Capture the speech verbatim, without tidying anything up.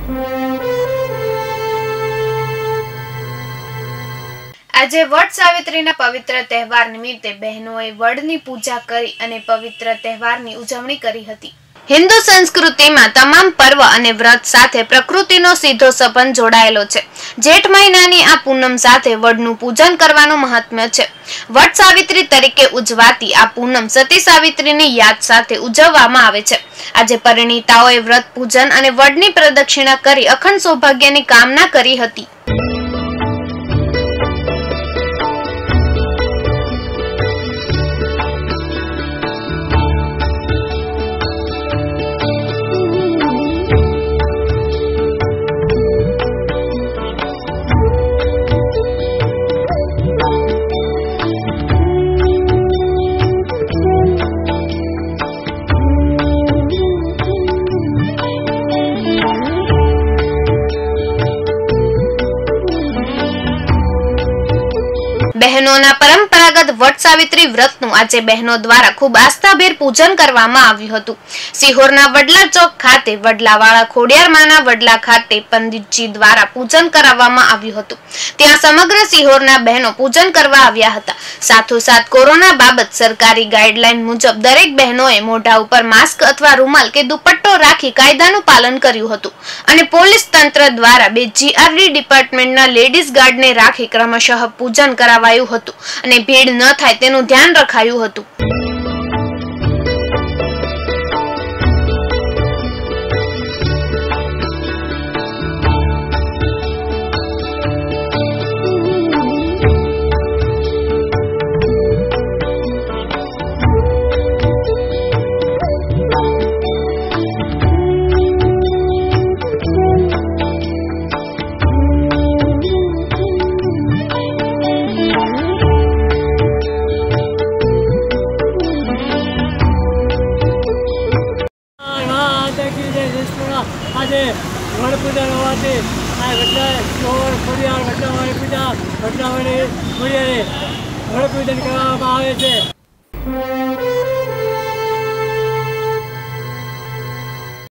આજે વડ સાવિત્રીના પવિત્ર તહેવાર નિમિત્તે બહેનોએ વડની પૂજા કરી અને પવિત્ર તહેવારની ઉજવણી કરી હતી। હિન્દુ સંસ્કૃતિમાં તમામ પર્વ અને વ્રત સાથે પ્રકૃતિનો સીધો સંબંધ જોડાયેલો છે। જેઠ મહિનાની આ પૂનમ સાથે વડનું પૂજન કરવાનું મહાત્મ્ય છે। વડ સાવિત્રી તરીકે ઉજવાતી આ પૂનમ સતી સાવિત્રીની યાદ સાથે ઉજવવામાં આવે છે। આજે પરિણીતાઓએ વ્રત પૂજન અને વડની પ્રદક્ષિણા કરી અખંડ સૌભાગ્યની કામના કરી હતી। બહેનોના પરંપરાગત વડ સાવિત્રી વ્રતનું આજે બહેનો દ્વારા ખૂબ આસ્થાભેર પૂજન કરવામાં આવ્યું હતું। સિહોરના વડલા ચોક ખાતે વડલાવાળા ખોડિયારમાંના વડલા ખાતે પંડિતજી દ્વારા પૂજન કરાવવામાં આવ્યું હતું। ત્યાં સમગ્ર સિહોરના બહેનો પૂજન કરવા આવ્યા હતા। સાથોસાથ કોરોના બાબત સરકારી ગાઈડલાઈન મુજબ દરેક બહેનોએ મોઢા ઉપર માસ્ક અથવા રૂમાલ કે દુપટ્ટો રાખી કાયદાનું પાલન કર્યું હતું અને પોલીસ તંત્ર દ્વારા બે જીઆરડી ડિપાર્ટમેન્ટના લેડીઝ ગાર્ડને રાખી ક્રમશઃ પૂજન કરાવાયું હતું અને ભીડ ન થાય તેનું ધ્યાન રખાયું હતું। આજે વડ પૂજન હોવાથી આ વડલા ચોર ખોડિયાર વડલાવાળી પૂજા વડલાવાળી ખોડિયારે વડ પૂજન કરવામાં આવે છે।